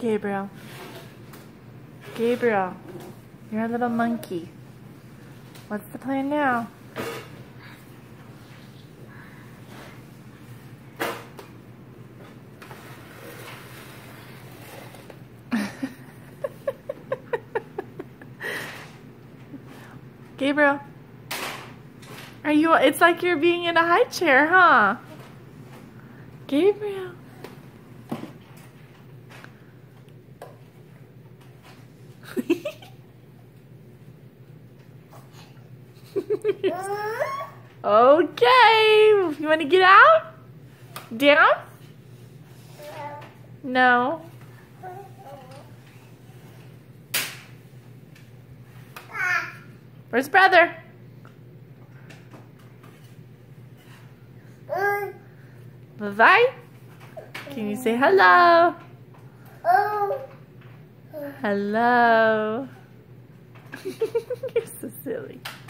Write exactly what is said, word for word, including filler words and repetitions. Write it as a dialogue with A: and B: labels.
A: Gabriel. Gabriel, you're a little monkey. What's the plan now? Gabriel, are you, it's like you're being in a high chair, huh? Gabriel. Okay, you want to get out? Down? No. Where's brother? Levi? Can you say hello? Hello. You're so silly.